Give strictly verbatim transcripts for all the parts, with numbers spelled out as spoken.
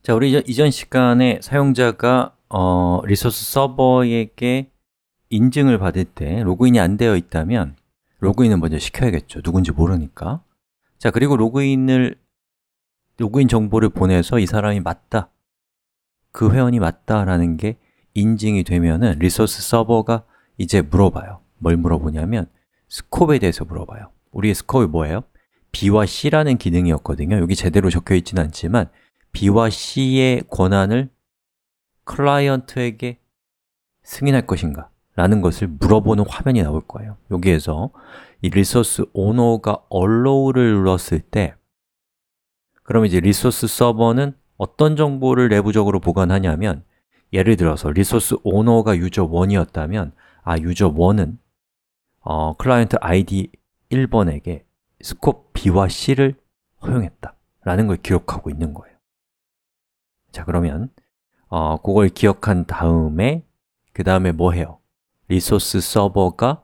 자, 우리 이전, 이전 시간에 사용자가 어, 리소스 서버에게 인증을 받을 때 로그인이 안 되어 있다면 로그인을 먼저 시켜야겠죠. 누군지 모르니까. 자, 그리고 로그인을 로그인 정보를 보내서 이 사람이 맞다, 그 회원이 맞다라는 게 인증이 되면은 리소스 서버가 이제 물어봐요. 뭘 물어보냐면 스콥에 대해서 물어봐요. 우리의 스콥이 뭐예요? B와 C라는 기능이었거든요. 여기 제대로 적혀 있지는 않지만 B와 C의 권한을 클라이언트에게 승인할 것인가 라는 것을 물어보는 화면이 나올 거예요. 여기에서 이 리소스 오너가 allow를 눌렀을 때 그럼 이제 리소스 서버는 어떤 정보를 내부적으로 보관하냐면 예를 들어서 리소스 오너가 유저 일이었다면 아, 유저 일은 어, 클라이언트 아이디 일 번에게 스콥 B와 C를 허용했다 라는 걸 기록하고 있는 거예요. 자, 그러면 어, 그걸 기억한 다음에 그 다음에 뭐 해요? 리소스 서버가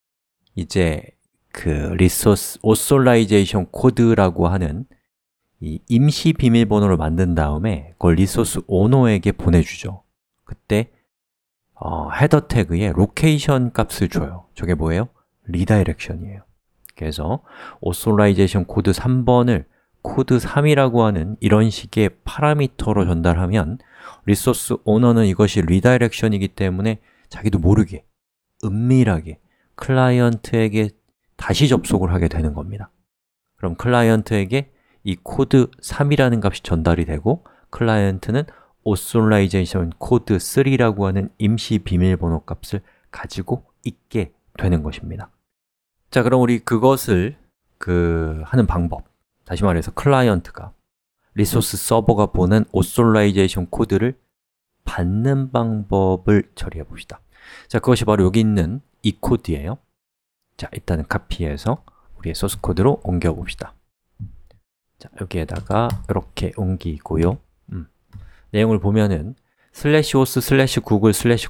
이제 그 리소스 오솔라이제이션 코드라고 하는 이 임시 비밀번호를 만든 다음에 그걸 리소스 오너에게 보내주죠. 그때 어, 헤더 태그에 로케이션 값을 줘요. 저게 뭐예요? 리다이렉션이에요. 그래서 오솔라이제이션 코드 삼 번을 코드 삼이라고 하는 이런 식의 파라미터로 전달하면 리소스 오너는 이것이 리다이렉션이기 때문에 자기도 모르게 은밀하게 클라이언트에게 다시 접속을 하게 되는 겁니다. 그럼 클라이언트에게 이 코드 삼이라는 값이 전달이 되고 클라이언트는 오솔라이제이션 코드 삼이라고 하는 임시 비밀번호 값을 가지고 있게 되는 것입니다. 자, 그럼 우리 그것을 그 하는 방법, 다시 말해서 클라이언트가 리소스 서버가 보낸 오솔라이제이션 코드를 받는 방법을 처리해 봅시다. 자, 그것이 바로 여기 있는 이 코드예요. 자, 일단은 카피해서 우리의 소스 코드로 옮겨 봅시다. 자, 여기에다가 이렇게 옮기고요. 음. 내용을 보면은 슬래시 호스 슬래시 구글 슬래시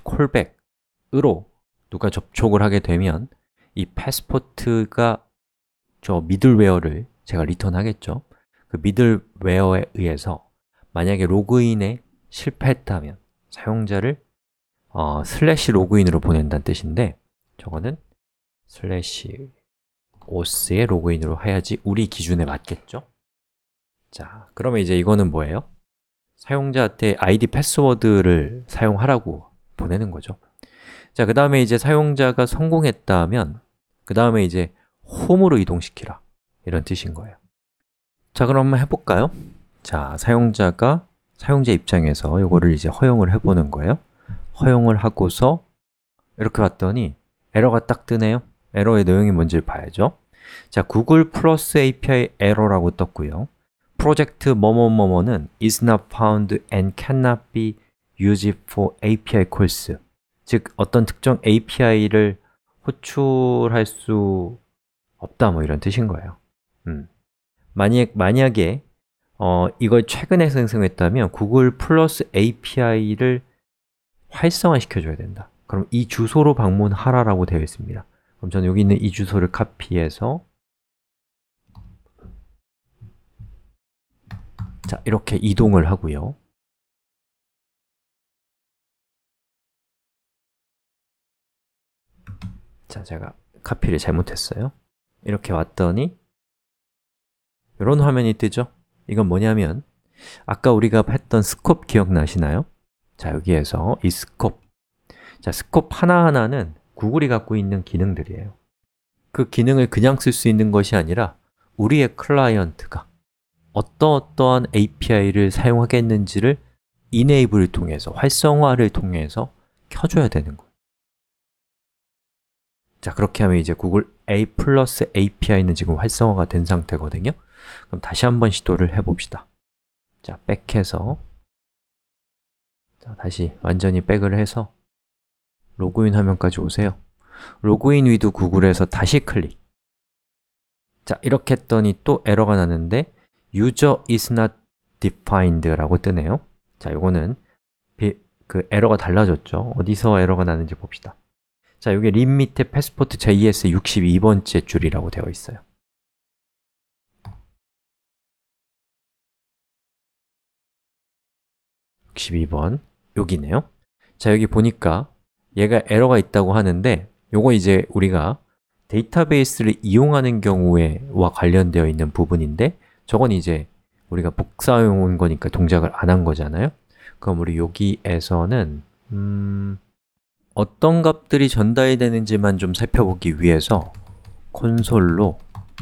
콜백으로 누가 접촉을 하게 되면 이 패스포트가 저 미들웨어를 제가 리턴하겠죠. 그 미들웨어에 의해서 만약에 로그인에 실패했다면 사용자를 어, 슬래시 로그인으로 보낸다는 뜻인데 저거는 슬래시 오스의 로그인으로 해야지 우리 기준에 맞겠죠? 자, 그러면 이제 이거는 뭐예요? 사용자한테 아이디 패스워드를 사용하라고 보내는 거죠. 자, 그 다음에 이제 사용자가 성공했다면 그 다음에 이제 홈으로 이동시키라 이런 뜻인 거예요. 자, 그럼 한번 해볼까요? 자, 사용자가 사용자 입장에서 이거를 이제 허용을 해보는 거예요. 허용을 하고서 이렇게 봤더니 에러가 딱 뜨네요. 에러의 내용이 뭔지를 봐야죠. 자, 구글 플러스 에이피아이 에러라고 떴고요. 프로젝트 뭐뭐뭐뭐는 is not found and cannot be used for 에이피아이 calls. 즉, 어떤 특정 에이피아이를 호출할 수 없다 뭐 이런 뜻인 거예요. 음. 만약, 만약에 어, 이걸 최근에 생성했다면 구글 플러스 에이피아이를 활성화 시켜줘야 된다. 그럼 이 주소로 방문하라라고 되어 있습니다. 그럼 저는 여기 있는 이 주소를 카피해서 자, 이렇게 이동을 하고요. 자, 제가 카피를 잘못했어요. 이렇게 왔더니 이런 화면이 뜨죠? 이건 뭐냐면 아까 우리가 했던 스콥 기억나시나요? 자, 여기에서 이 스콥 자, 스콥 하나하나는 구글이 갖고 있는 기능들이에요. 그 기능을 그냥 쓸 수 있는 것이 아니라 우리의 클라이언트가 어떠어떠한 에이피아이를 사용하겠는지를 enable을 통해서, 활성화를 통해서 켜줘야 되는 거예요. 자, 그렇게 하면 이제 구글 A 플러스 에이피아이는 지금 활성화가 된 상태거든요. 그럼 다시 한번 시도를 해봅시다. 자, 백해서 자, 다시 완전히 백을 해서 로그인 화면까지 오세요. 로그인 위드 구글에서 다시 클릭. 자, 이렇게 했더니 또 에러가 나는데 user is not defined 라고 뜨네요. 자, 이거는 그 에러가 달라졌죠. 어디서 에러가 나는지 봅시다. 자, 여기 림 밑에 패스포트 제이에스 육십이 번째 줄이라고 되어 있어요. 육십이 번 여기네요. 자, 여기 보니까 얘가 에러가 있다고 하는데 요거 이제 우리가 데이터베이스를 이용하는 경우에와 관련되어 있는 부분인데 저건 이제 우리가 복사해 온 거니까 동작을 안 한 거잖아요. 그럼 우리 여기에서는 음, 어떤 값들이 전달이 되는지만 좀 살펴보기 위해서 콘솔로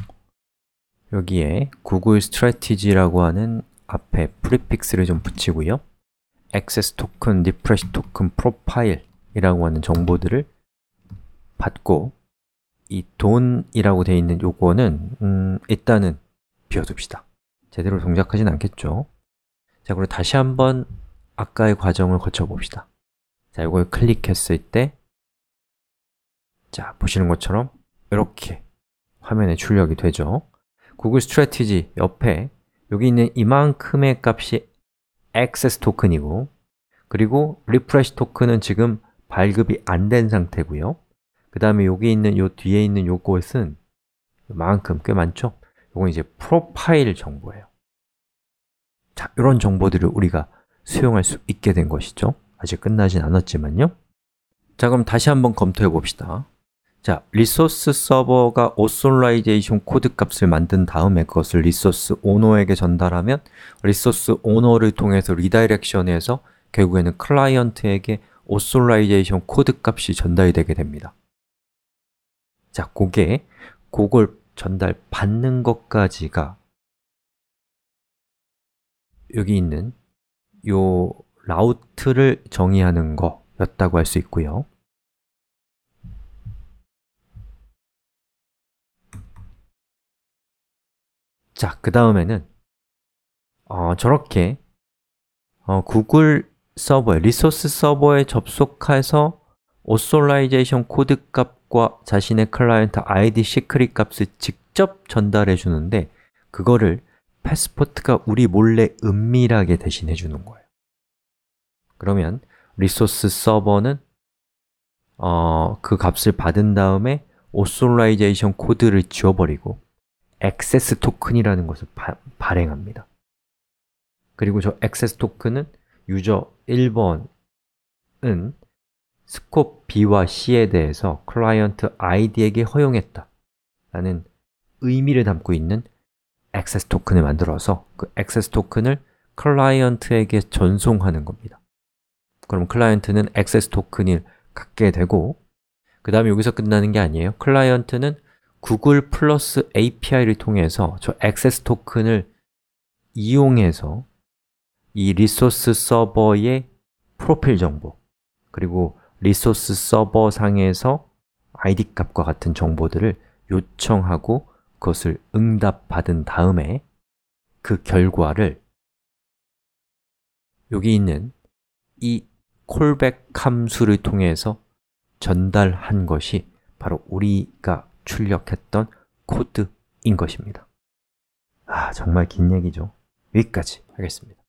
여기에 구글 스트래티지라고 하는 앞에 프리픽스를 좀 붙이고요. 액세스 토큰, 리프레시 토큰, 프로파일이라고 하는 정보들을 받고 이 돈이라고 되어 있는 요거는 음, 일단은 비워둡시다. 제대로 동작하진 않겠죠. 자, 그리고 다시 한번 아까의 과정을 거쳐봅시다. 자, 이걸 클릭했을 때 자, 보시는 것처럼 이렇게 화면에 출력이 되죠. 구글 스트래티지 옆에 여기 있는 이만큼의 값이 액세스 토큰이고 그리고 리프레시 토큰은 지금 발급이 안 된 상태고요. 그 다음에 여기 있는 요 뒤에 있는 요것은 이만큼 꽤 많죠? 요건 이제 프로파일 정보예요. 자, 이런 정보들을 우리가 수용할 수 있게 된 것이죠. 아직 끝나진 않았지만요. 자, 그럼 다시 한번 검토해 봅시다. 자, 리소스 서버가 오솔라이제이션 코드 값을 만든 다음에 그것을 리소스 오너에게 전달하면 리소스 오너를 통해서 리다이렉션해서 결국에는 클라이언트에게 오솔라이제이션 코드 값이 전달이 되게 됩니다. 자, 그게 그걸 전달 받는 것까지가 여기 있는 요 라우트를 정의하는 거였다고 할 수 있고요. 자, 그 다음에는 어, 저렇게 어, 구글 서버에, 리소스 서버에 접속해서 오솔라이제이션 코드 값과 자신의 클라이언트 아이디 시크릿 값을 직접 전달해 주는데 그거를 패스포트가 우리 몰래 은밀하게 대신해 주는 거예요. 그러면 리소스 서버는 어, 그 값을 받은 다음에 오솔라이제이션 코드를 지워버리고 액세스 토큰이라는 것을 바, 발행합니다. 그리고 저 액세스 토큰은 유저 일 번은 스콥 B와 C에 대해서 클라이언트 아이디에게 허용했다 라는 의미를 담고 있는 액세스 토큰을 만들어서 그 액세스 토큰을 클라이언트에게 전송하는 겁니다. 그럼 클라이언트는 액세스 토큰을 갖게 되고 그 다음에 여기서 끝나는 게 아니에요. 클라이언트는 구글 플러스 에이피아이를 통해서 저 액세스 토큰을 이용해서 이 리소스 서버의 프로필 정보 그리고 리소스 서버 상에서 아이디 값과 같은 정보들을 요청하고 그것을 응답받은 다음에 그 결과를 여기 있는 이 콜백 함수를 통해서 전달한 것이 바로 우리가 출력했던 코드인 것입니다. 아, 정말 긴 얘기죠. 여기까지 하겠습니다.